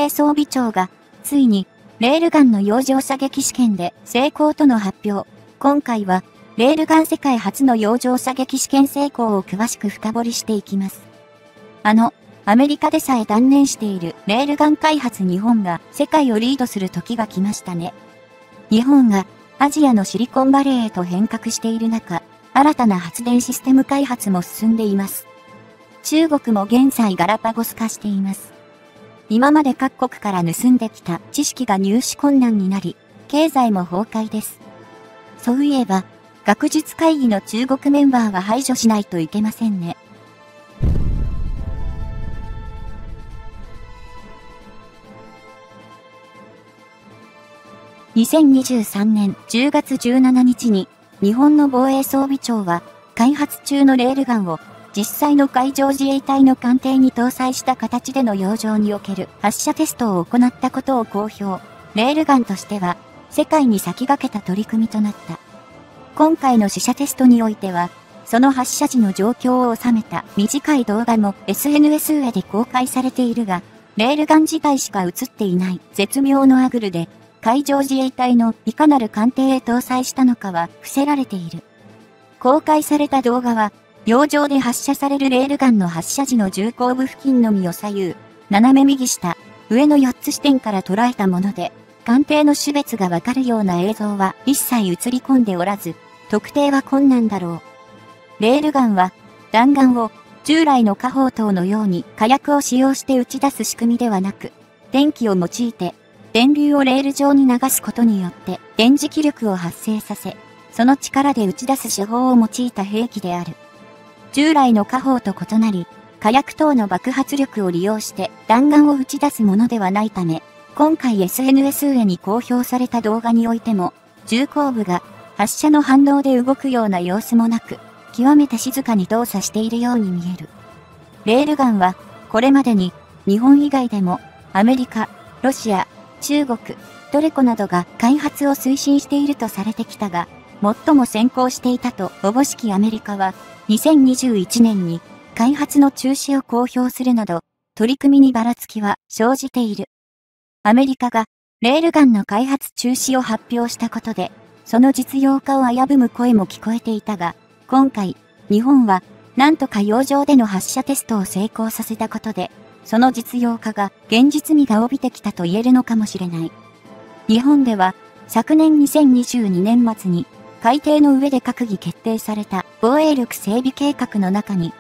衛装備庁が、ついに、レールガンの洋上射撃試験で成功との発表。今回は、レールガン世界初の洋上射撃試験成功を詳しく深掘りしていきます。アメリカでさえ断念しているレールガン開発日本が世界をリードする時が来ましたね。日本がアジアのシリコンバレーへと変革している中、新たな発電システム開発も進んでいます。中国も現在ガラパゴス化しています。今まで各国から盗んできた知識が入手困難になり、経済も崩壊です。そういえば、学術会議の中国メンバーは排除しないといけませんね。2023年10月17日に日本の防衛装備庁は開発中のレールガンを実際の海上自衛隊の艦艇に搭載した形での洋上における発射テストを行ったことを公表。レールガンとしては世界に先駆けた取り組みとなった。今回の試射テストにおいてはその発射時の状況を収めた短い動画も SNS 上で公開されているが、レールガン自体しか映っていない絶妙のアグルで海上自衛隊のいかなる艦艇へ搭載したのかは伏せられている。公開された動画は、洋上で発射されるレールガンの発射時の銃口部付近のみを左右、斜め右下、上の4つ視点から捉えたもので、艦艇の種別がわかるような映像は一切映り込んでおらず、特定は困難だろう。レールガンは、弾丸を従来の火砲塔のように火薬を使用して打ち出す仕組みではなく、電気を用いて、電流をレール上に流すことによって電磁気力を発生させ、その力で打ち出す手法を用いた兵器である。従来の火砲と異なり、火薬等の爆発力を利用して弾丸を打ち出すものではないため、今回 SNS 上に公表された動画においても、銃口部が発射の反動で動くような様子もなく、極めて静かに動作しているように見える。レールガンは、これまでに日本以外でもアメリカ、ロシア、中国、トルコなどが開発を推進しているとされてきたが、最も先行していたとおぼしきアメリカは、2021年に開発の中止を公表するなど、取り組みにばらつきは生じている。アメリカがレールガンの開発中止を発表したことで、その実用化を危ぶむ声も聞こえていたが、今回、日本はなんとか洋上での発射テストを成功させたことで、その実用化が現実味が帯びてきたと言えるのかもしれない。日本では昨年2022年末に海底の上で閣議決定された防衛力整備計画の中に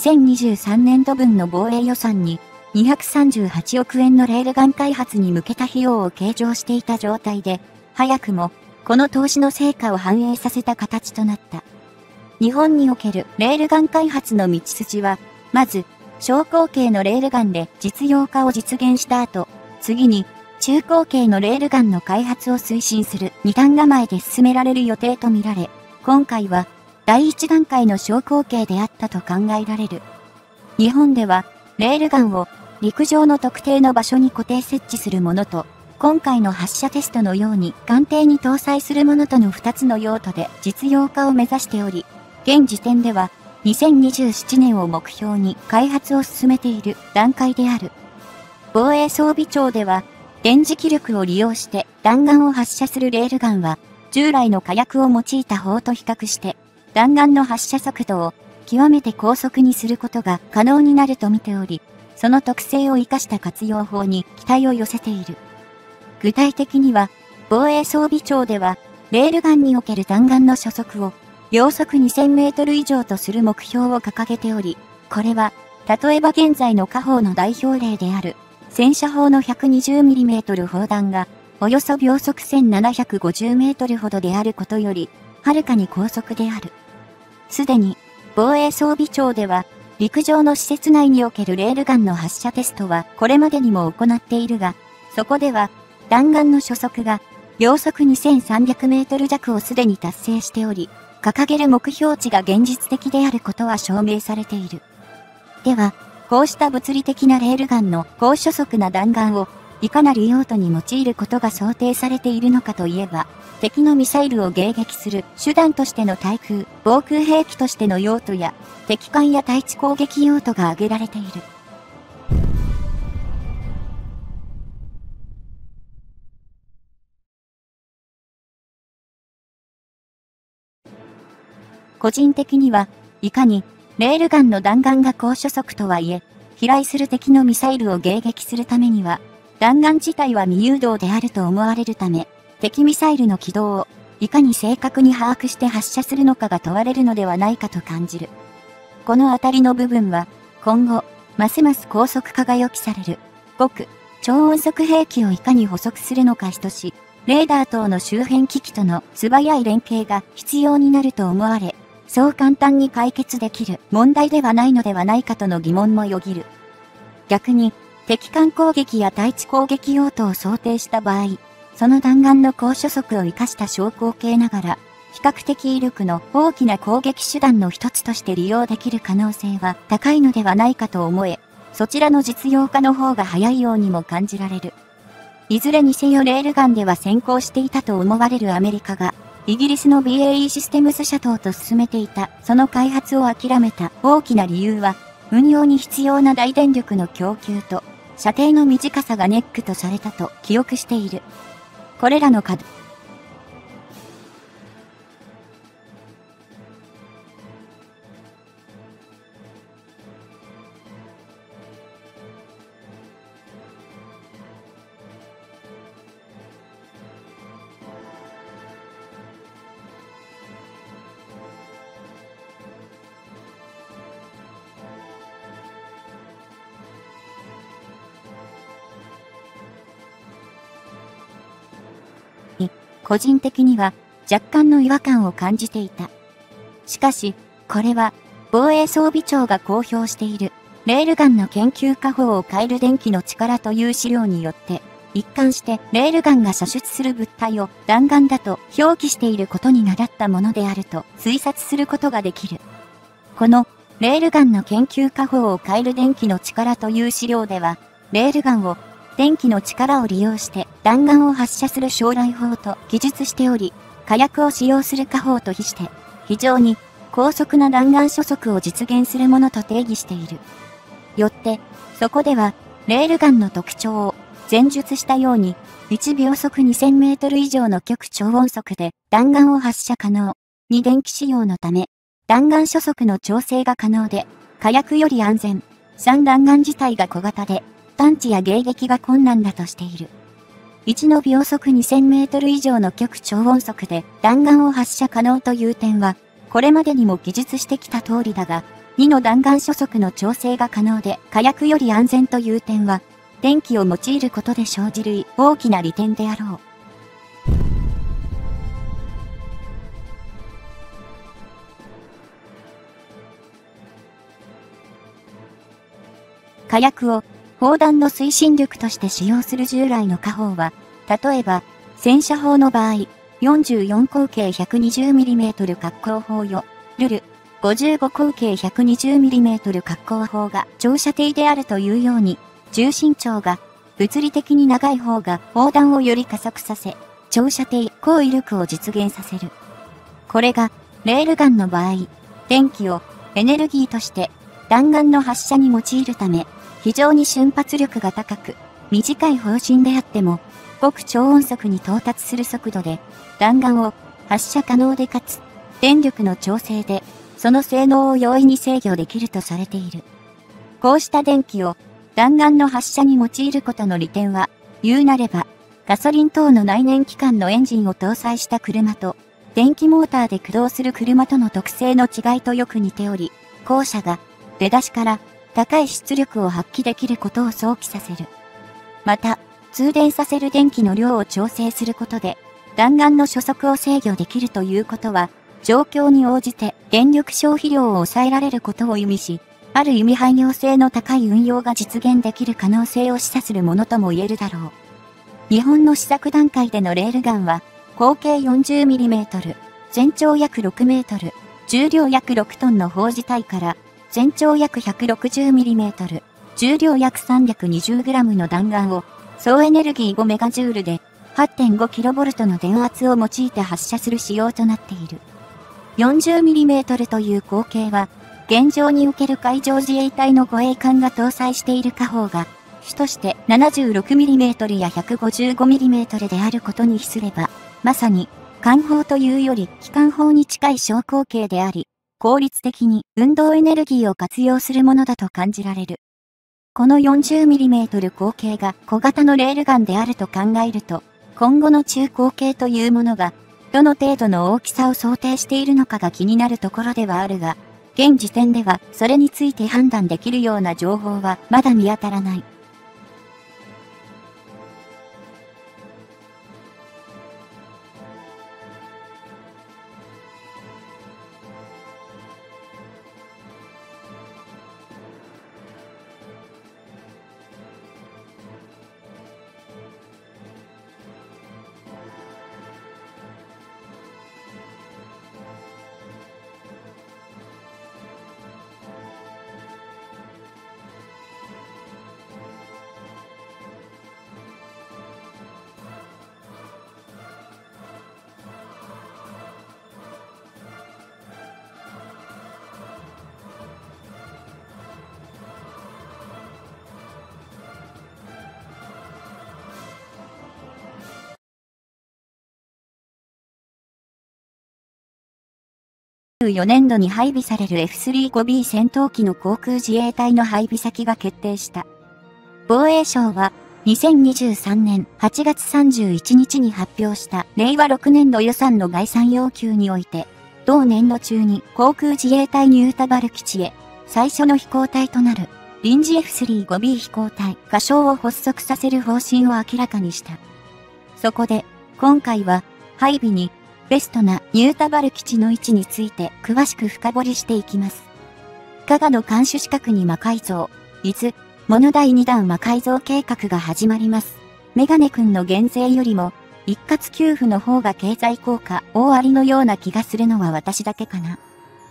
2023年度分の防衛予算に238億円のレールガン開発に向けた費用を計上していた状態で、早くもこの投資の成果を反映させた形となった。日本におけるレールガン開発の道筋は、まず、小口径のレールガンで実用化を実現した後、次に中口径のレールガンの開発を推進する2段構えで進められる予定とみられ、今回は第1段階の小口径であったと考えられる。日本ではレールガンを陸上の特定の場所に固定設置するものと、今回の発射テストのように艦艇に搭載するものとの2つの用途で実用化を目指しており、現時点では2027年を目標に開発を進めている段階である。防衛装備庁では、電磁気力を利用して弾丸を発射するレールガンは、従来の火薬を用いた砲と比較して、弾丸の発射速度を極めて高速にすることが可能になると見ており、その特性を生かした活用法に期待を寄せている。具体的には、防衛装備庁では、レールガンにおける弾丸の初速を、秒速2000メートル以上とする目標を掲げており、これは、例えば現在の火砲の代表例である、戦車砲の 120mm 砲弾が、およそ秒速1750メートルほどであることより、はるかに高速である。すでに、防衛装備庁では、陸上の施設内におけるレールガンの発射テストはこれまでにも行っているが、そこでは、弾丸の初速が、秒速2300メートル弱をすでに達成しており、掲げる目標値が現実的であることは証明されている。では、こうした物理的なレールガンの高初速な弾丸をいかなる用途に用いることが想定されているのかといえば、敵のミサイルを迎撃する手段としての対空、防空兵器としての用途や、敵艦や対地攻撃用途が挙げられている。 個人的には、いかに、レールガンの弾丸が高初速とはいえ、飛来する敵のミサイルを迎撃するためには、弾丸自体は未誘導であると思われるため、敵ミサイルの軌道を、いかに正確に把握して発射するのかが問われるのではないかと感じる。このあたりの部分は、今後、ますます高速化が予期される、極、超音速兵器をいかに捕捉するのか等しい、レーダー等の周辺機器との素早い連携が必要になると思われ、そう簡単に解決できる問題ではないのではないかとの疑問もよぎる。逆に、敵艦攻撃や対地攻撃用途を想定した場合、その弾丸の高初速を生かした小口径ながら、比較的威力の大きな攻撃手段の一つとして利用できる可能性は高いのではないかと思え、そちらの実用化の方が早いようにも感じられる。いずれにせよレールガンでは先行していたと思われるアメリカが、イギリスの BAE システムス社等と進めていたその開発を諦めた大きな理由は、運用に必要な大電力の供給と、射程の短さがネックとされたと記憶している。これらの課題。個人的には若干の違和感を感じていた。しかし、これは防衛装備庁が公表しているレールガンの研究火砲を変える電気の力という資料によって一貫してレールガンが射出する物体を弾丸だと表記していることに倣ったものであると推察することができる。このレールガンの研究火砲を変える電気の力という資料では、レールガンを電気の力を利用して弾丸を発射する将来砲と記述しており、火薬を使用する火砲と比して、非常に高速な弾丸初速を実現するものと定義している。よって、そこでは、レールガンの特徴を前述したように、1秒速2000メートル以上の極超音速で弾丸を発射可能。2電気使用のため、弾丸初速の調整が可能で、火薬より安全。3弾丸自体が小型で、探知や迎撃が困難だとしている。1の秒速2000メートル以上の極超音速で弾丸を発射可能という点は、これまでにも記述してきた通りだが、2の弾丸初速の調整が可能で火薬より安全という点は、電気を用いることで生じる大きな利点であろう。火薬を砲弾の推進力として使用する従来の火砲は、例えば、戦車砲の場合、44口径 120mm 滑降砲よ、ルル、55口径 120mm 滑降砲が長射程であるというように、中身長が物理的に長い方が砲弾をより加速させ、長射程、高威力を実現させる。これが、レールガンの場合、電気をエネルギーとして弾丸の発射に用いるため、非常に瞬発力が高く、短い砲身であっても、極超音速に到達する速度で、弾丸を発射可能でかつ、電力の調整で、その性能を容易に制御できるとされている。こうした電気を弾丸の発射に用いることの利点は、言うなれば、ガソリン等の内燃機関のエンジンを搭載した車と、電気モーターで駆動する車との特性の違いとよく似ており、後者が出だしから高い出力を発揮できることを想起させる。また、通電させる電気の量を調整することで、弾丸の初速を制御できるということは、状況に応じて電力消費量を抑えられることを意味し、ある意味汎用性の高い運用が実現できる可能性を示唆するものとも言えるだろう。日本の試作段階でのレールガンは、口径 40mm、全長約6メートル、重量約6トンの砲自体から、全長約 160mm、重量約 320g の弾丸を、総エネルギー 5MJ で 8.5kV の電圧を用いて発射する仕様となっている。40mm という口径は、現状における海上自衛隊の護衛艦が搭載している火砲が、主として 76mm や 155mm であることに比すれば、まさに、艦砲というより機関砲に近い小口径であり、 効率的に運動エネルギーを活用するものだと感じられる。この 40mm 口径が小型のレールガンであると考えると、今後の中口径というものが、どの程度の大きさを想定しているのかが気になるところではあるが、現時点ではそれについて判断できるような情報はまだ見当たらない。2024年度に配備される F-35B 戦闘機の航空自衛隊の配備先が決定した。防衛省は2023年8月31日に発表した令和6年度予算の概算要求において、同年度中に航空自衛隊ニュータバル基地へ最初の飛行隊となる臨時 F-35B 飛行隊仮称を発足させる方針を明らかにした。そこで今回は配備にベストなニュータバル基地の位置について詳しく深掘りしていきます。加賀の艦首四角に魔改造、伊豆、物第2弾魔改造計画が始まります。メガネくんの減税よりも、一括給付の方が経済効果大ありのような気がするのは私だけかな。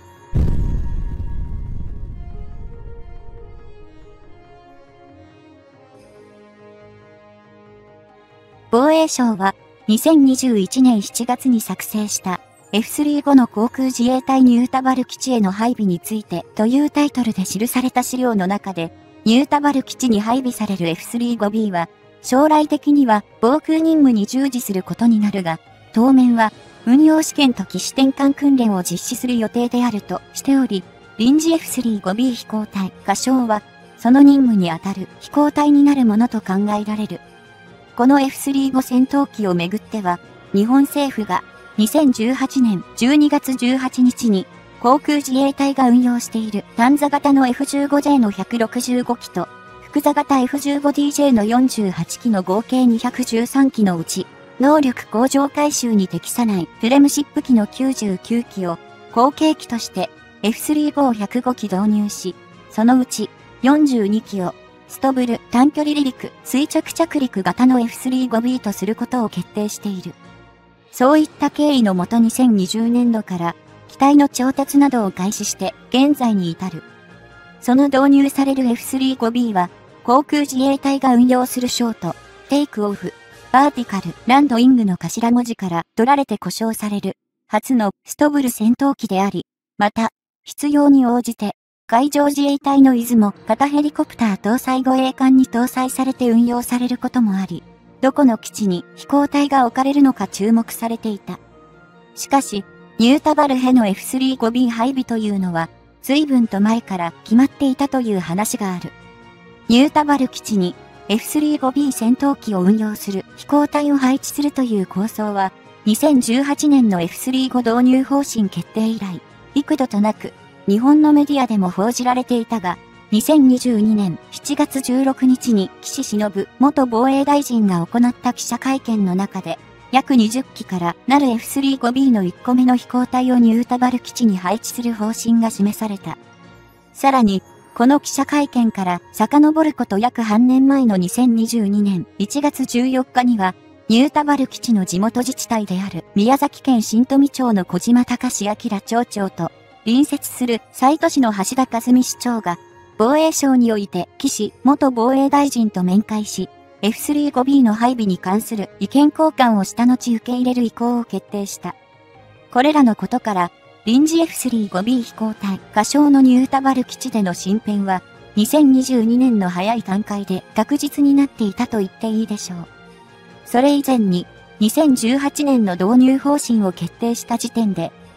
防衛省は、2021年7月に作成した F-35 の航空自衛隊ニュータバル基地への配備についてというタイトルで記された資料の中で、ニュータバル基地に配備される F-35B は、将来的には防空任務に従事することになるが、当面は運用試験と機種転換訓練を実施する予定であるとしており、臨時 F-35B 飛行隊仮称は、その任務にあたる飛行隊になるものと考えられる。この F-35 戦闘機をめぐっては、日本政府が2018年12月18日に航空自衛隊が運用している単座型の F-15J の165機と複座型 F-15DJ の48機の合計213機のうち、能力向上改修に適さないフレムシップ機の99機を後継機として F-35-105 機導入し、そのうち42機をストブル短距離離陸垂直着陸型の F-35B とすることを決定している。そういった経緯のもと2020年度から機体の調達などを開始して現在に至る。その導入される F-35B は航空自衛隊が運用するショート、テイクオフ、バーティカル、ランドイングの頭文字から取られて呼称される初のストブル戦闘機であり、また必要に応じて海上自衛隊の出雲型ヘリコプター搭載護衛艦に搭載されて運用されることもあり、どこの基地に飛行隊が置かれるのか注目されていた。しかし、ニュータバルへの F-35B 配備というのは、随分と前から決まっていたという話がある。ニュータバル基地に F-35B 戦闘機を運用する飛行隊を配置するという構想は、2018年の F-35 導入方針決定以来、幾度となく、日本のメディアでも報じられていたが、2022年7月16日に岸忍元防衛大臣が行った記者会見の中で、約20機からなる F-35B の1個目の飛行隊をニュータバル基地に配置する方針が示された。さらに、この記者会見から遡ること約半年前の2022年1月14日には、ニュータバル基地の地元自治体である宮崎県新富町の小島隆明町長と、隣接する西都市の橋田和美市長が、防衛省において岸元防衛大臣と面会し、F-35B の配備に関する意見交換をした後受け入れる意向を決定した。これらのことから、臨時 F-35B 飛行隊仮称のニュータバル基地での進展は、2022年の早い段階で確実になっていたと言っていいでしょう。それ以前に、2018年の導入方針を決定した時点で、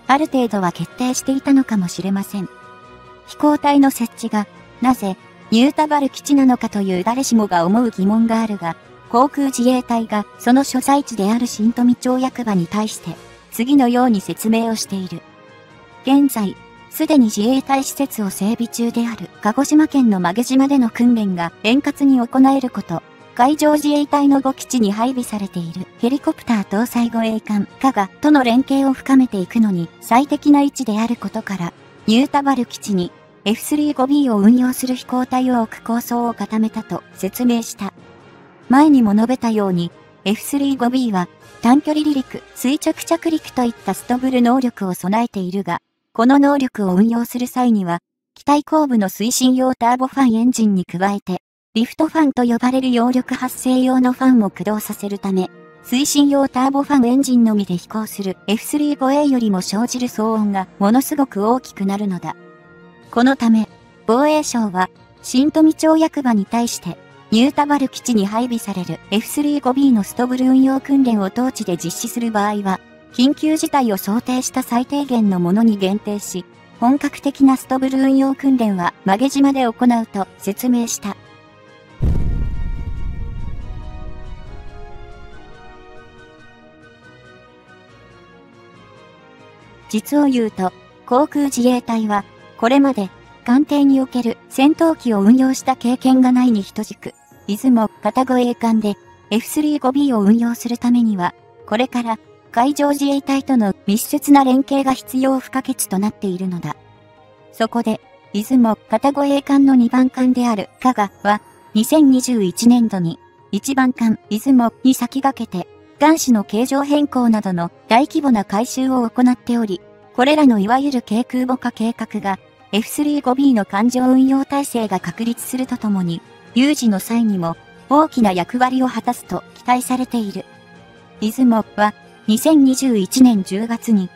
ある程度は決定していたのかもしれません。飛行隊の設置が、なぜ、ニュータバル基地なのかという誰しもが思う疑問があるが、航空自衛隊がその所在地である新富町役場に対して、次のように説明をしている。現在、すでに自衛隊施設を整備中である鹿児島県の馬毛島での訓練が円滑に行えること、海上自衛隊の5基地に配備されているヘリコプター搭載護衛艦加賀との連携を深めていくのに最適な位置であることから、ニュータバル基地に F35B を運用する飛行隊を置く構想を固めたと説明した。前にも述べたように、F35B は短距離離陸、垂直着陸といったすとぶる能力を備えているが、この能力を運用する際には、機体後部の推進用ターボファンエンジンに加えて、リフトファンと呼ばれる揚力発生用のファンを駆動させるため、推進用ターボファンエンジンのみで飛行する F35A よりも生じる騒音がものすごく大きくなるのだ。このため、防衛省は、新富町役場に対して、ニュータバル基地に配備される F35B のストブル運用訓練を当地で実施する場合は、緊急事態を想定した最低限のものに限定し、本格的なストブル運用訓練は馬毛島で行うと説明した。実を言うと、航空自衛隊は、これまで、艦艇における戦闘機を運用した経験がないに等しく、出雲型護衛艦で F35B を運用するためには、これから海上自衛隊との密接な連携が必要不可欠となっているのだ。そこで、出雲型護衛艦の2番艦である加賀は、2021年度に1番艦出雲に先駆けて、艦首の形状変更などの大規模な改修を行っており、これらのいわゆる軽空母化計画が F35B の艦上運用体制が確立するとともに、有事の際にも大きな役割を果たすと期待されている。出雲は2021年10月に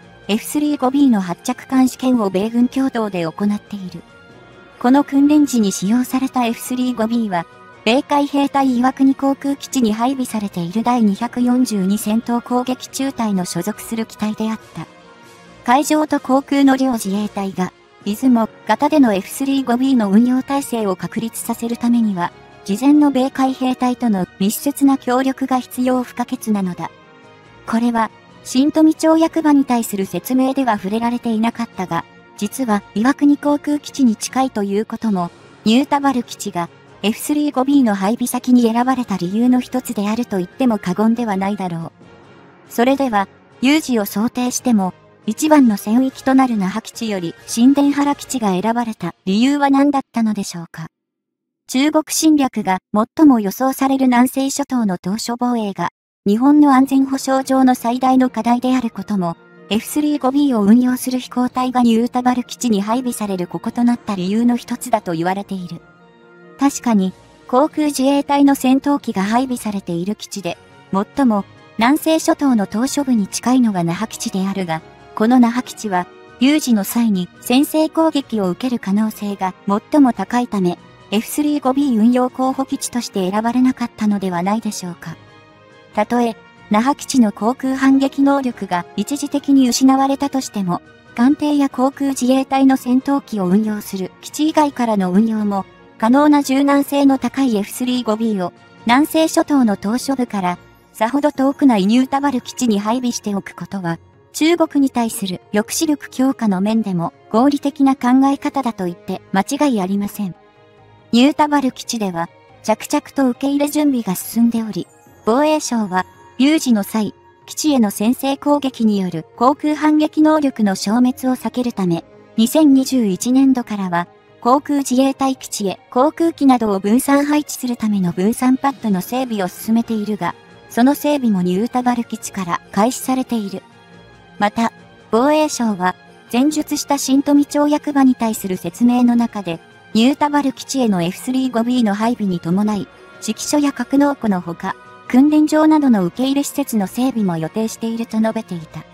F35B の発着艦試験を米軍共同で行っている。この訓練時に使用された F35B は、米海兵隊岩国航空基地に配備されている第242戦闘攻撃中隊の所属する機体であった。海上と航空の両自衛隊が、出雲型での F35B の運用体制を確立させるためには、事前の米海兵隊との密接な協力が必要不可欠なのだ。これは、新富町役場に対する説明では触れられていなかったが、実は岩国航空基地に近いということも、ニュータバル基地が F35B の配備先に選ばれた理由の一つであると言っても過言ではないだろう。それでは、有事を想定しても、一番の戦域となる那覇基地より新田原基地が選ばれた理由は何だったのでしょうか。中国侵略が最も予想される南西諸島の島嶼防衛が、日本の安全保障上の最大の課題であることも、F35B を運用する飛行隊がニュータバル基地に配備されるこことなった理由の一つだと言われている。確かに、航空自衛隊の戦闘機が配備されている基地で、最も南西諸島の島嶼部に近いのが那覇基地であるが、この那覇基地は、有事の際に先制攻撃を受ける可能性が最も高いため、F35B 運用候補基地として選ばれなかったのではないでしょうか。たとえ、那覇基地の航空反撃能力が一時的に失われたとしても、艦艇や航空自衛隊の戦闘機を運用する基地以外からの運用も、可能な柔軟性の高い F35B を南西諸島の島嶼部からさほど遠くないニュータバル基地に配備しておくことは、中国に対する抑止力強化の面でも合理的な考え方だと言って間違いありません。ニュータバル基地では着々と受け入れ準備が進んでおり、防衛省は有事の際、基地への先制攻撃による航空反撃能力の消滅を避けるため、2021年度からは航空自衛隊基地へ航空機などを分散配置するための分散パッドの整備を進めているが、その整備もニュータバル基地から開始されている。また、防衛省は、前述した新富町役場に対する説明の中で、ニュータバル基地への F35B の配備に伴い、指揮所や格納庫のほか、訓練場などの受け入れ施設の整備も予定していると述べていた。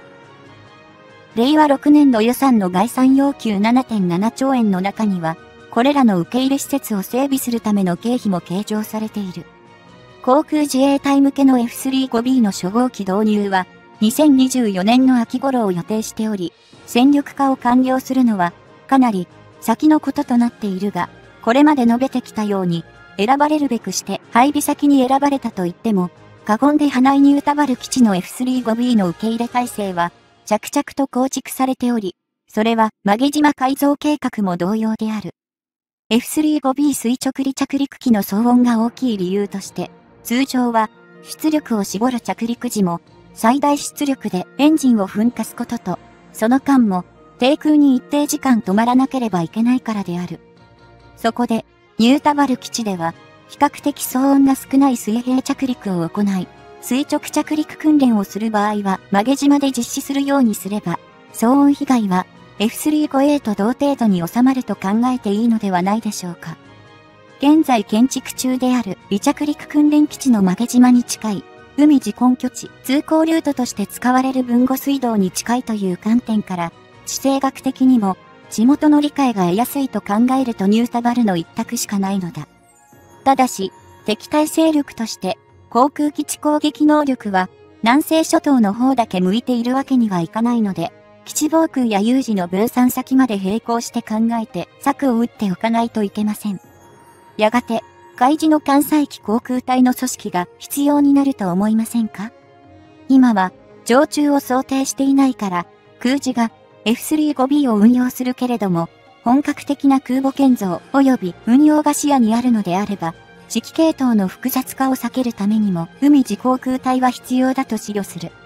令和6年度予算の概算要求 7.7 兆円の中には、 これらの受け入れ施設を整備するための経費も計上されている。航空自衛隊向けの F35B の初号機導入は、2024年の秋頃を予定しており、戦力化を完了するのは、かなり先のこととなっているが、これまで述べてきたように、選ばれるべくして配備先に選ばれたと言っても、過言ではないニュータバル基地の F35B の受け入れ体制は、着々と構築されており、それは曲島改造計画も同様である。F35B 垂直離着陸機の騒音が大きい理由として、通常は出力を絞る着陸時も最大出力でエンジンを噴火すことと、その間も低空に一定時間止まらなければいけないからである。そこで、ニュータバル基地では、比較的騒音が少ない水平着陸を行い、垂直着陸訓練をする場合は曲島で実施するようにすれば、騒音被害は F35A と同程度に収まると考えていいのではないでしょうか。現在建築中である離着陸訓練基地の曲島に近い、海自根拠地通行ルートとして使われる豊後水道に近いという観点から、地政学的にも地元の理解が得やすいと考えるとニュータバルの一択しかないのだ。ただし、敵対勢力として航空基地攻撃能力は南西諸島の方だけ向いているわけにはいかないので、基地防空や有事の分散先まで並行して考えて策を打っておかないといけません。やがて、海自の艦載機航空隊の組織が必要になると思いませんか？今は、常駐を想定していないから、空自が F35B を運用するけれども、本格的な空母建造及び運用が視野にあるのであれば、指揮系統の複雑化を避けるためにも、海自航空隊は必要だと思慮する。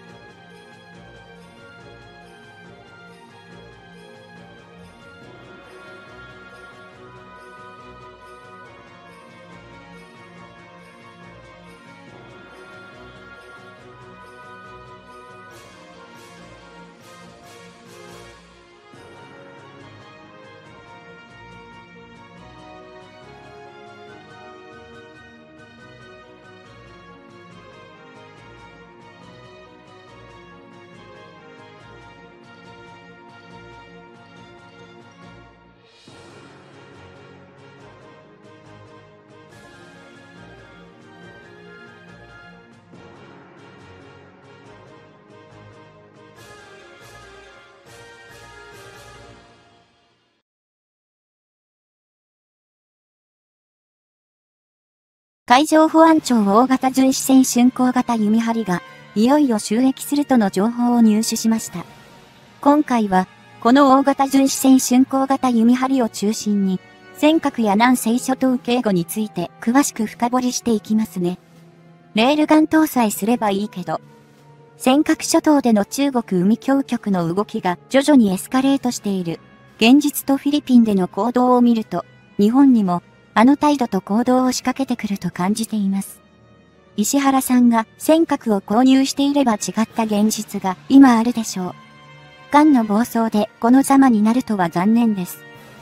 海上保安庁大型巡視船巡航型弓張が、いよいよ就役するとの情報を入手しました。今回は、この大型巡視船巡航型弓張を中心に、尖閣や南西諸島警護について詳しく深掘りしていきますね。レールガン搭載すればいいけど、尖閣諸島での中国海峡局の動きが徐々にエスカレートしている、現実とフィリピンでの行動を見ると、日本にも、あの態度と行動を仕掛けてくると感じています。石原さんが尖閣を購入していれば違った現実が今あるでしょう。艦の暴走でこのざまになるとは残念です。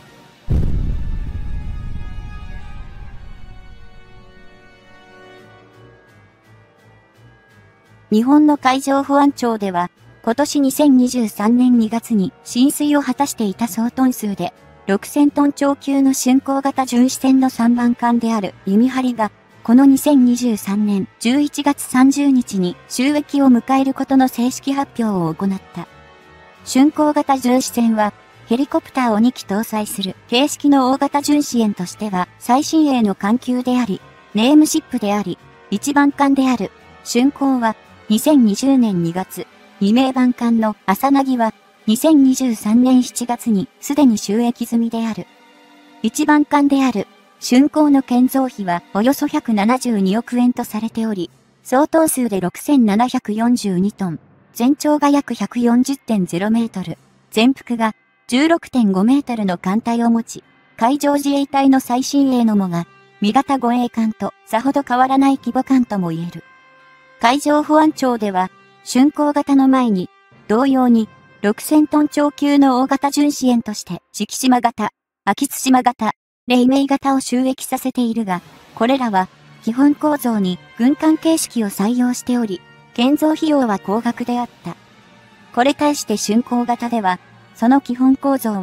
日本の海上保安庁では、今年2023年2月に進水を果たしていた総トン数で、6000トン超級の巡航型巡視船の3番艦である弓張が、この2023年11月30日に就役を迎えることの正式発表を行った。巡航型巡視船は、ヘリコプターを2機搭載する形式の大型巡視艦としては最新鋭の艦級であり、ネームシップであり、一番艦である。巡航は、2020年2月、2名番艦の朝凪は、2023年7月にすでに就役済みである。一番艦である、巡航の建造費はおよそ172億円とされており、総トン数で6742トン、全長が約 140.0 メートル、全幅が 16.5 メートルの艦隊を持ち、海上自衛隊の最新鋭のもが、味方護衛艦とさほど変わらない規模艦とも言える。海上保安庁では、巡航型の前に、同様に、6000トン超級の大型巡視艦として、敷島型、秋津島型、黎明型を就役させているが、これらは、基本構造に軍艦形式を採用しており、建造費用は高額であった。これ対して巡航型では、その基本構造は、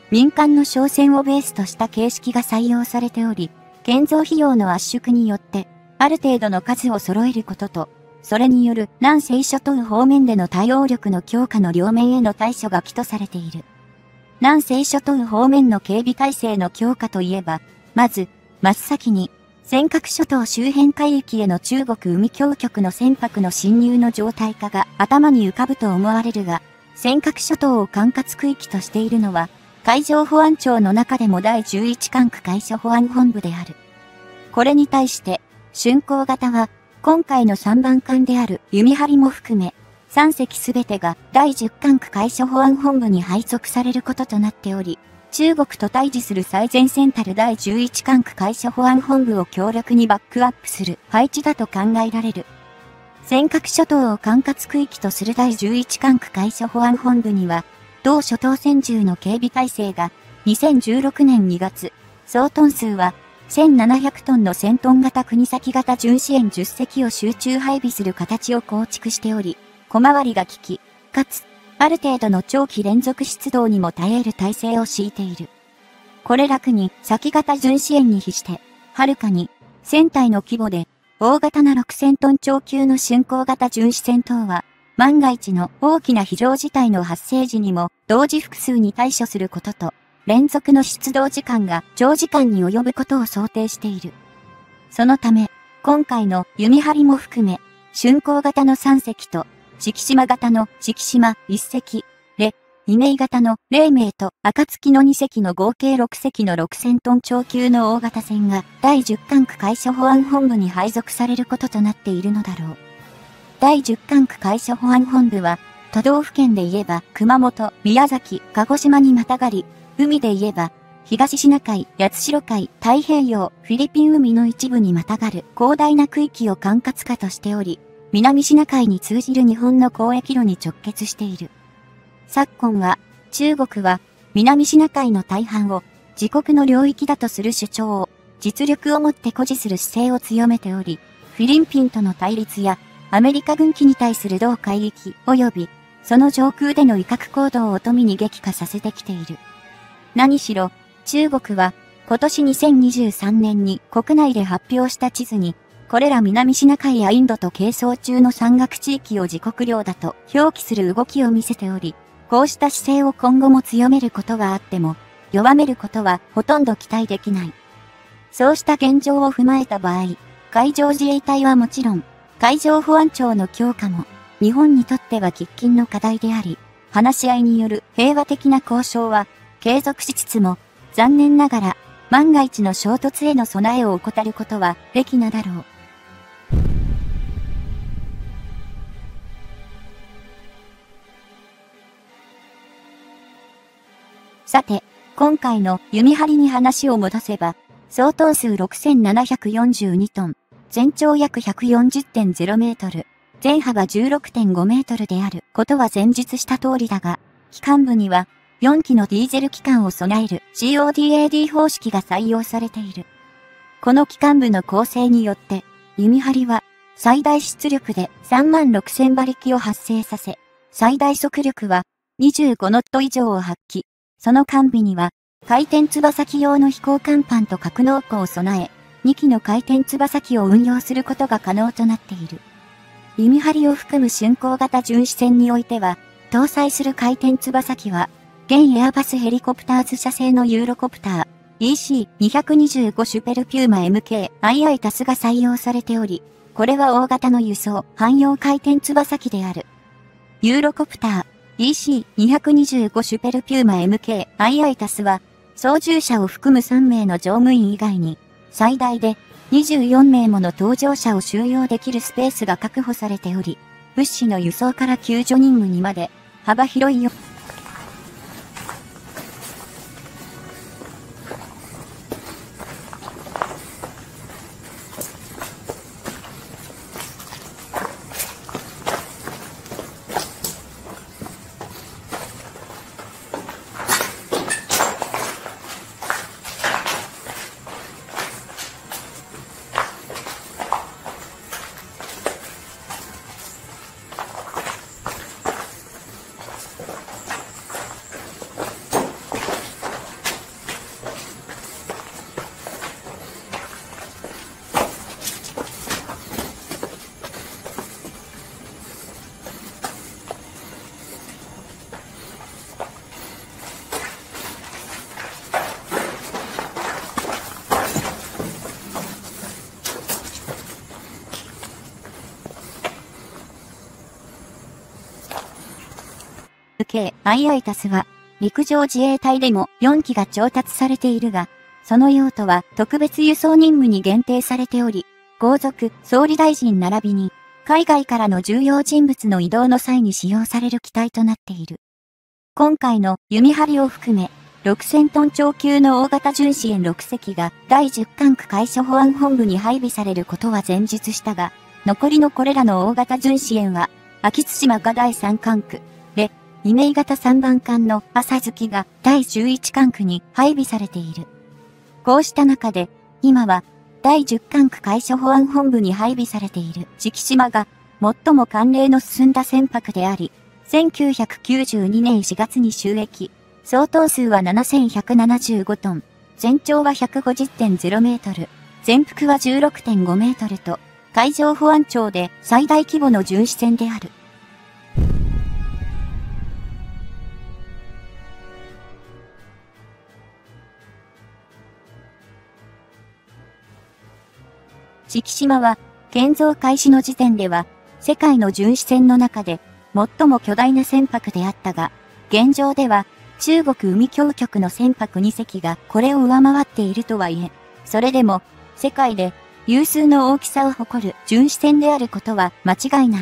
民間の商船をベースとした形式が採用されており、建造費用の圧縮によって、ある程度の数を揃えることと、それによる南西諸島方面での対応力の強化の両面への対処が起とされている。南西諸島方面の警備体制の強化といえば、まず、真っ先に、尖閣諸島周辺海域への中国海峡局の船舶の侵入の常態化が頭に浮かぶと思われるが、尖閣諸島を管轄区域としているのは、海上保安庁の中でも第11管区海上保安本部である。これに対して、竣工型は、今回の3番艦である弓張も含め、3隻すべてが第10管区海上保安本部に配属されることとなっており、中国と対峙する最前線たる第11管区海上保安本部を強力にバックアップする配置だと考えられる。尖閣諸島を管轄区域とする第11管区海上保安本部には、同諸島専従の警備体制が2016年2月、総トン数は1700トンの1000トン型国崎型巡視船10隻を集中配備する形を構築しており、小回りが利き、かつ、ある程度の長期連続出動にも耐える体制を敷いている。これら国先型巡視船に比して、はるかに船体の規模で大型な6000トン超級の竣工型巡視船等は、万が一の大きな非常事態の発生時にも同時複数に対処することと、連続の出動時間が長時間に及ぶことを想定している。そのため、今回の弓張も含め、竣工型の3隻と、敷島型の敷島1隻、2名型の黎明と暁の2隻の合計6隻の6000トン超級の大型船が第10管区海上保安本部に配属されることとなっているのだろう。第10管区海上保安本部は、都道府県で言えば熊本、宮崎、鹿児島にまたがり、海で言えば、東シナ海、八代海、太平洋、フィリピン海の一部にまたがる広大な区域を管轄下としており、南シナ海に通じる日本の交易路に直結している。昨今は、中国は、南シナ海の大半を自国の領域だとする主張を、実力をもって誇示する姿勢を強めており、フィリピンとの対立や、アメリカ軍機に対する同海域及び、その上空での威嚇行動を富に激化させてきている。何しろ、中国は、今年2023年に国内で発表した地図に、これら南シナ海やインドと係争中の山岳地域を自国領だと表記する動きを見せており、こうした姿勢を今後も強めることがあっても、弱めることはほとんど期待できない。そうした現状を踏まえた場合、海上自衛隊はもちろん、海上保安庁の強化も、日本にとっては喫緊の課題であり、話し合いによる平和的な交渉は、継続しつつも、残念ながら、万が一の衝突への備えを怠ることは、べきなだろう。さて、今回の弓張に話を戻せば、総トン数6742トン、全長約 140.0 メートル、全幅 16.5 メートルであることは前述した通りだが、機関部には4機のディーゼル機関を備える CODAD 方式が採用されている。この機関部の構成によって、弓張は最大出力で36000馬力を発生させ、最大速力は25ノット以上を発揮。その完備には、回転翼機用の飛行甲板と格納庫を備え、2機の回転翼機を運用することが可能となっている。弓張を含む竣工型巡視船においては、搭載する回転翼機は、現エアバスヘリコプターズ社製のユーロコプター EC225 シュペルピューマ MKII タスが採用されており、これは大型の輸送、汎用回転翼機である。ユーロコプターEC225 シュペルピューマ MKII タスは、操縦者を含む3名の乗務員以外に、最大で24名もの搭乗者を収容できるスペースが確保されており、物資の輸送から救助任務にまで幅広いよ。 K、II は、陸上自衛隊でも4機が調達されているが、その用途は特別輸送任務に限定されており、皇族、総理大臣並びに、海外からの重要人物の移動の際に使用される機体となっている。今回の弓張を含め、6000トン超級の大型巡視舰6隻が第10管区海上保安本部に配備されることは前述したが、残りのこれらの大型巡視艦は、秋津島が第3管区で、2名型3番艦の朝月が第11管区に配備されている。こうした中で、今は、第10管区海上保安本部に配備されている敷島が、最も慣例の進んだ船舶であり、1992年4月に就役、総トン数は7175トン、全長は 150.0 メートル、全幅は 16.5 メートルと、海上保安庁で最大規模の巡視船である。敷島は、建造開始の時点では、世界の巡視船の中で、最も巨大な船舶であったが、現状では、中国海峡局の船舶2隻がこれを上回っているとはいえ、それでも、世界で有数の大きさを誇る巡視船であることは間違いない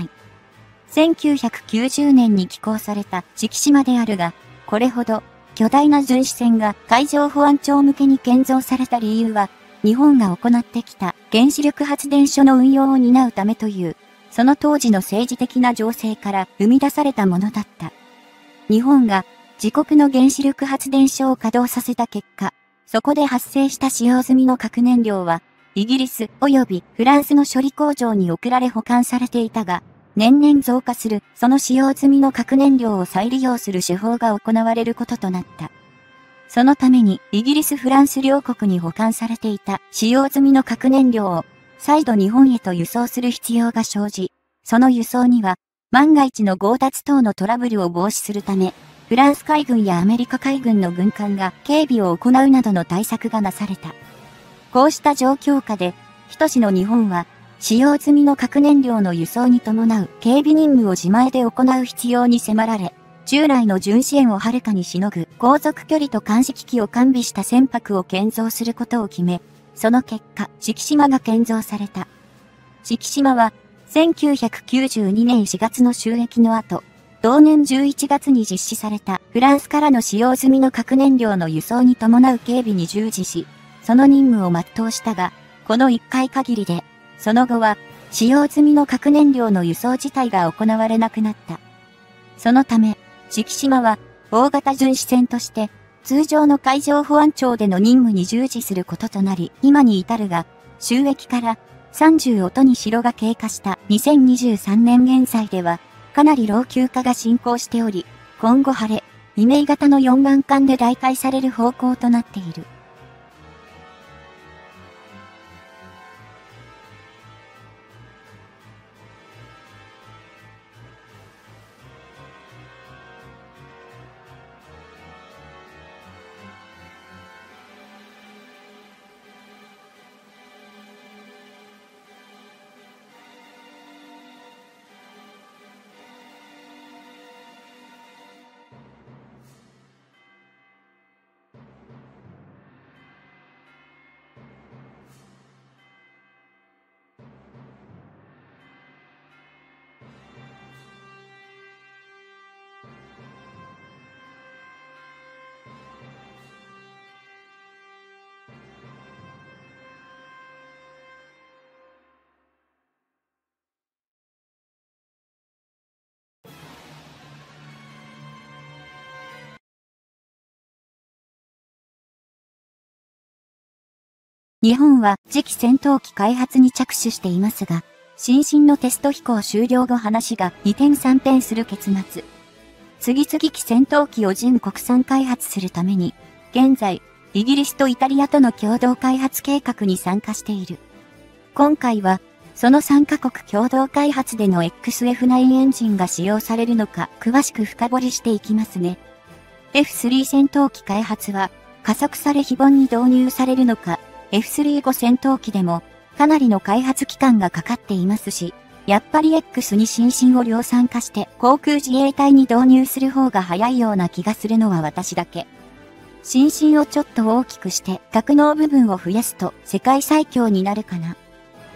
。1990年に寄港された敷島であるが、これほど巨大な巡視船が海上保安庁向けに建造された理由は、日本が行ってきた原子力発電所の運用を担うためという、その当時の政治的な情勢から生み出されたものだった。日本が自国の原子力発電所を稼働させた結果、そこで発生した使用済みの核燃料は、イギリス及びフランスの処理工場に送られ保管されていたが、年々増加するその使用済みの核燃料を再利用する手法が行われることとなった。そのためにイギリス・フランス両国に保管されていた使用済みの核燃料を再度日本へと輸送する必要が生じ、その輸送には万が一の強奪等のトラブルを防止するため、フランス海軍やアメリカ海軍の軍艦が警備を行うなどの対策がなされた。こうした状況下で、一しの日本は使用済みの核燃料の輸送に伴う警備任務を自前で行う必要に迫られ、従来の巡視艦をはるかにしのぐ航続距離と監視機器を完備した船舶を建造することを決め、その結果、敷島が建造された。敷島は、1992年4月の就役の後、同年11月に実施されたフランスからの使用済みの核燃料の輸送に伴う警備に従事し、その任務を全うしたが、この1回限りで、その後は、使用済みの核燃料の輸送自体が行われなくなった。そのため、敷島は、大型巡視船として、通常の海上保安庁での任務に従事することとなり、今に至るが、就役から30音に城が経過した2023年現在では、かなり老朽化が進行しており、今後晴れ、2名型の4番艦で代替される方向となっている。日本は次期戦闘機開発に着手していますが、新進のテスト飛行終了後話が二転三転する結末。次々機戦闘機を純国産開発するために、現在、イギリスとイタリアとの共同開発計画に参加している。今回は、その3カ国共同開発での XF9 エンジンが使用されるのか詳しく深掘りしていきますね。F3 戦闘機開発は、加速され非凡に導入されるのか、F35 戦闘機でもかなりの開発期間がかかっていますし、 やっぱり X に新進を量産化して航空自衛隊に導入する方が早いような気がするのは私だけ。新進をちょっと大きくして格納部分を増やすと世界最強になるかな。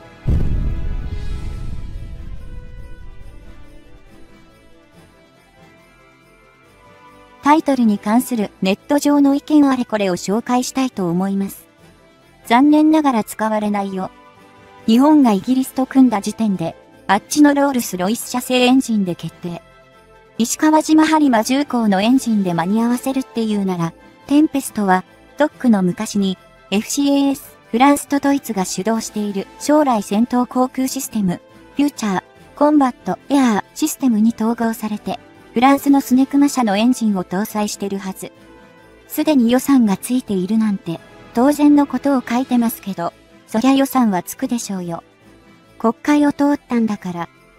タイトルに関するネット上の意見あれこれを紹介したいと思います。残念ながら使われないよ。日本がイギリスと組んだ時点で、あっちのロールスロイス社製エンジンで決定。石川島播磨重工のエンジンで間に合わせるっていうなら、テンペストは、ドックの昔に、FCAS、フランスとドイツが主導している将来戦闘航空システム、フューチャー、コンバット、エアーシステムに統合されて、フランスのスネクマ社のエンジンを搭載してるはず。すでに予算がついているなんて、当然のことを書いてますけど、そりゃ予算はつくでしょうよ。国会を通ったんだから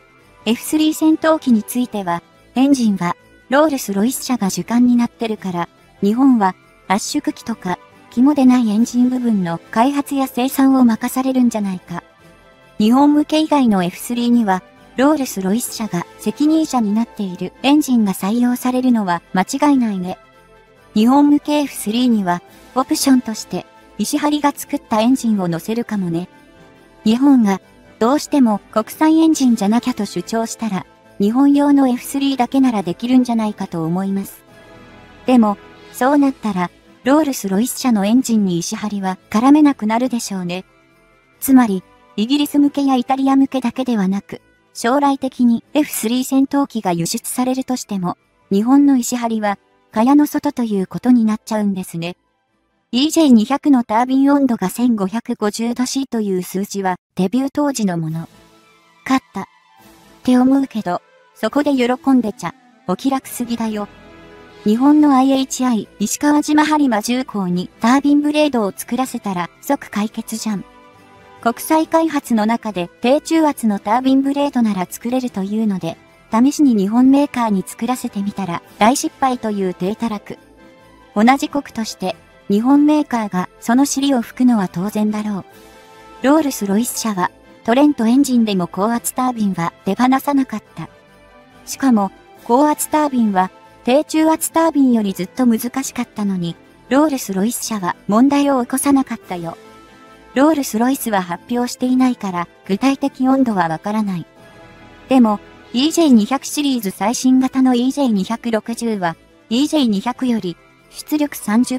。F3 戦闘機については、エンジンは、ロールスロイス社が主管になってるから、日本は、圧縮機とか、肝でないエンジン部分の開発や生産を任されるんじゃないか。日本向け以外の F3 には、ロールスロイス社が責任者になっているエンジンが採用されるのは間違いないね。日本向け F3 には、オプションとして、石張が作ったエンジンを乗せるかもね。日本が、どうしても国産エンジンじゃなきゃと主張したら、日本用の F3 だけならできるんじゃないかと思います。でも、そうなったら、ロールスロイス社のエンジンに石張は絡めなくなるでしょうね。つまり、イギリス向けやイタリア向けだけではなく、将来的に F3 戦闘機が輸出されるとしても、日本の石張は、蚊帳の外ということになっちゃうんですね。EJ200 のタービン温度が1550度 C という数字はデビュー当時のもの。勝った。って思うけど、そこで喜んでちゃ、お気楽すぎだよ。日本の IHI 石川島播磨重工にタービンブレードを作らせたら即解決じゃん。国際開発の中で低中圧のタービンブレードなら作れるというので、試しに日本メーカーに作らせてみたら大失敗という体たらく。同じ国として日本メーカーがその尻を拭くのは当然だろう。ロールスロイス社はトレントエンジンでも高圧タービンは手放さなかった。しかも高圧タービンは低中圧タービンよりずっと難しかったのに、ロールスロイス社は問題を起こさなかったよ。ロールスロイスは発表していないから具体的温度はわからない。でも EJ200 シリーズ最新型の EJ260 は EJ200 より出力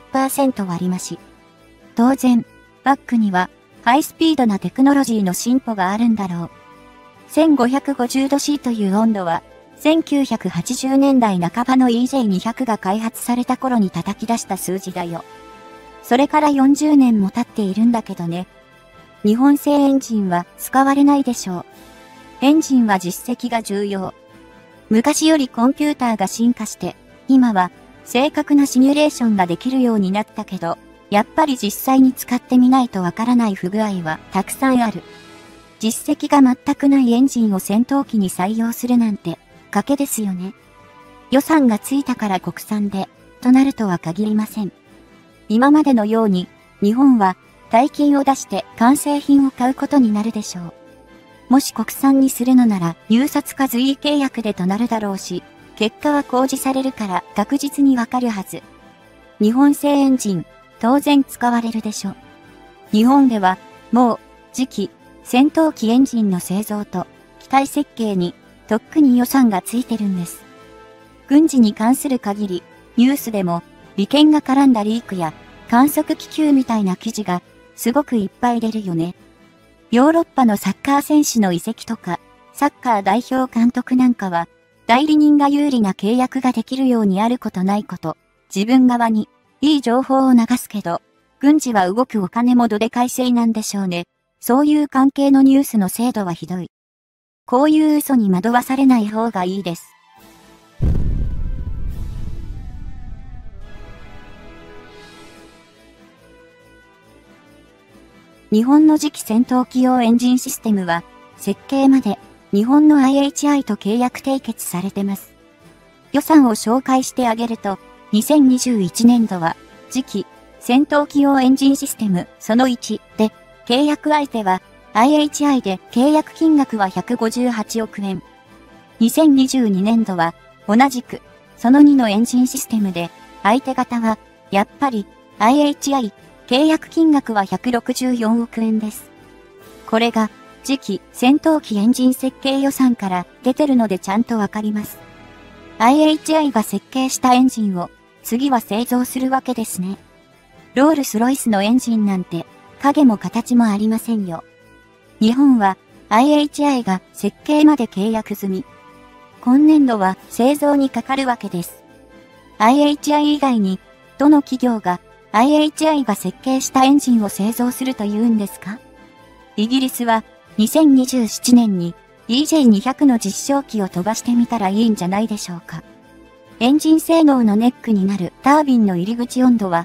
30% 割増し。当然、バックにはハイスピードなテクノロジーの進歩があるんだろう。1550度 C という温度は1980年代半ばの EJ200 が開発された頃に叩き出した数字だよ。それから40年も経っているんだけどね。日本製エンジンは使われないでしょう。エンジンは実績が重要。昔よりコンピューターが進化して、今は正確なシミュレーションができるようになったけど、やっぱり実際に使ってみないとわからない不具合はたくさんある。実績が全くないエンジンを戦闘機に採用するなんて、賭けですよね。予算がついたから国産で、となるとは限りません。今までのように、日本は大金を出して完成品を買うことになるでしょう。もし国産にするのなら入札か随意契約でとなるだろうし、結果は公示されるから確実にわかるはず。日本製エンジン、当然使われるでしょう。日本では、もう、次期、戦闘機エンジンの製造と、機体設計に、とっくに予算がついてるんです。軍事に関する限り、ニュースでも、利権が絡んだリークや、観測気球みたいな記事が、すごくいっぱい出るよね。ヨーロッパのサッカー選手の移籍とか、サッカー代表監督なんかは、代理人が有利な契約ができるようにあることないこと、自分側に、いい情報を流すけど、軍事は動くお金もどでかいせいなんでしょうね。そういう関係のニュースの精度はひどい。こういう嘘に惑わされない方がいいです。日本の次期戦闘機用エンジンシステムは、設計まで日本の IHI と契約締結されてます。予算を紹介してあげると、2021年度は、次期戦闘機用エンジンシステムその1で、契約相手は IHI で契約金額は158億円。2022年度は、同じく、その2のエンジンシステムで、相手方は、やっぱり、IHI、契約金額は164億円です。これが、次期戦闘機エンジン設計予算から出てるのでちゃんとわかります。IHI が設計したエンジンを、次は製造するわけですね。ロールスロイスのエンジンなんて、影も形もありませんよ。日本は IHI が設計まで契約済み。今年度は製造にかかるわけです。IHI 以外に、どの企業が IHI が設計したエンジンを製造するというんですか？イギリスは2027年に EJ200 の実証機を飛ばしてみたらいいんじゃないでしょうか。エンジン性能のネックになるタービンの入り口温度は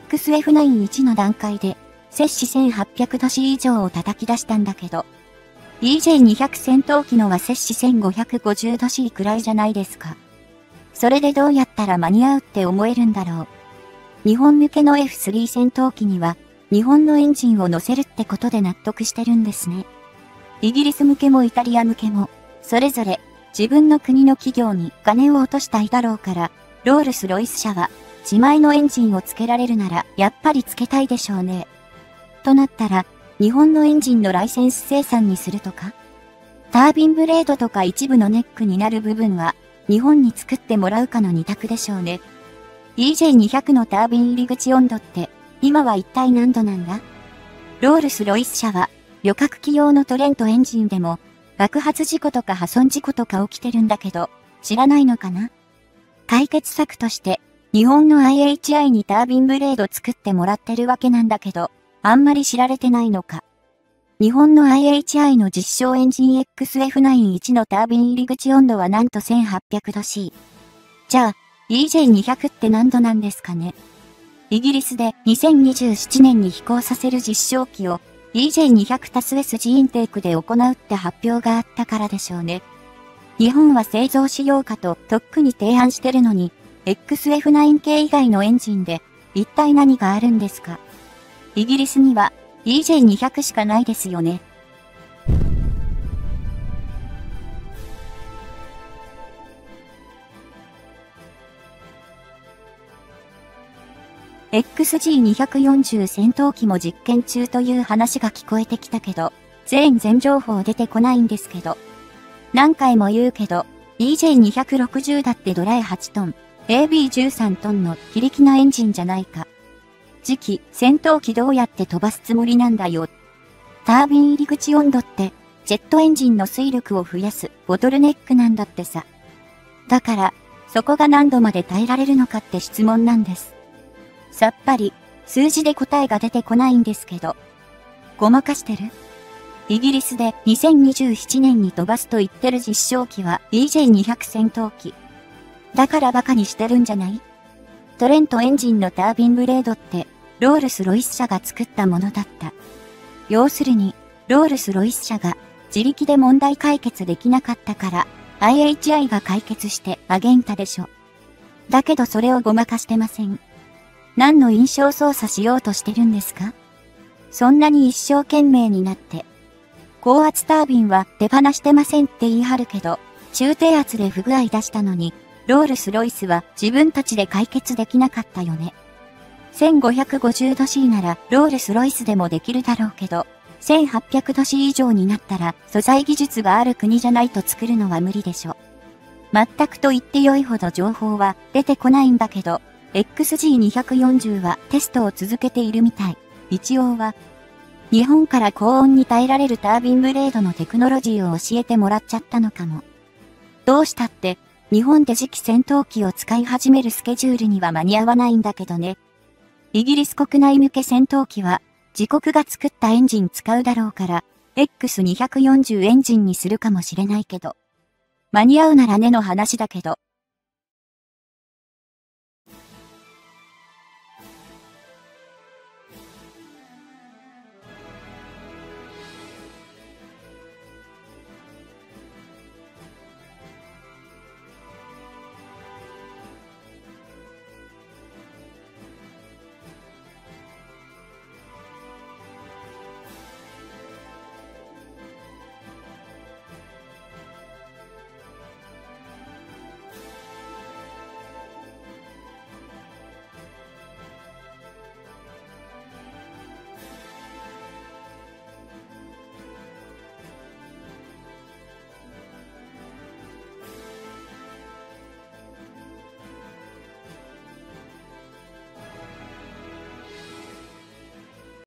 XF91 の段階で摂氏1800度 C 以上を叩き出したんだけど、EJ200 戦闘機のは摂氏1550度 C くらいじゃないですか。それでどうやったら間に合うって思えるんだろう。日本向けの F3 戦闘機には日本のエンジンを乗せるってことで納得してるんですね。イギリス向けもイタリア向けも、それぞれ自分の国の企業に金を落としたいだろうから、ロールスロイス社は自前のエンジンをつけられるならやっぱりつけたいでしょうね。となったら、日本のエンジンのライセンス生産にするとか？タービンブレードとか一部のネックになる部分は、日本に作ってもらうかの二択でしょうね。EJ200 のタービン入り口温度って、今は一体何度なんだ？ロールスロイス社は、旅客機用のトレントエンジンでも、爆発事故とか破損事故とか起きてるんだけど、知らないのかな？解決策として、日本の IHI にタービンブレード作ってもらってるわけなんだけど、あんまり知られてないのか。日本の IHI の実証エンジン XF91 のタービン入り口温度はなんと1800度 C。じゃあ、EJ200 って何度なんですかね？イギリスで2027年に飛行させる実証機を EJ200 タス SG インテークで行うって発表があったからでしょうね。日本は製造しようかととっくに提案してるのに、XF9 系以外のエンジンで一体何があるんですか？イギリスには EJ200 しかないですよね。XG240 戦闘機も実験中という話が聞こえてきたけど、全情報出てこないんですけど。何回も言うけど、EJ260 だってドライ8トン、AB13 トンの非力なエンジンじゃないか。次期戦闘機どうやって飛ばすつもりなんだよ。タービン入り口温度って、ジェットエンジンの推力を増やすボトルネックなんだってさ。だから、そこが何度まで耐えられるのかって質問なんです。さっぱり、数字で答えが出てこないんですけど。ごまかしてる？イギリスで2027年に飛ばすと言ってる実証機は EJ200 戦闘機。だからバカにしてるんじゃない？トレントエンジンのタービンブレードって、ロールスロイス社が作ったものだった。要するに、ロールスロイス社が自力で問題解決できなかったから、IHI が解決してあげんたでしょ。だけどそれをごまかしてません。何の印象操作しようとしてるんですか？そんなに一生懸命になって。高圧タービンは手放してませんって言い張るけど、中低圧で不具合出したのに、ロールスロイスは自分たちで解決できなかったよね。1550度 C ならロールスロイスでもできるだろうけど、1800度 C 以上になったら素材技術がある国じゃないと作るのは無理でしょ。全くと言って良いほど情報は出てこないんだけど、XG240 はテストを続けているみたい。一応は。日本から高温に耐えられるタービンブレードのテクノロジーを教えてもらっちゃったのかも。どうしたって、日本で次期戦闘機を使い始めるスケジュールには間に合わないんだけどね。イギリス国内向け戦闘機は、自国が作ったエンジン使うだろうから、X240 エンジンにするかもしれないけど。間に合うならねの話だけど。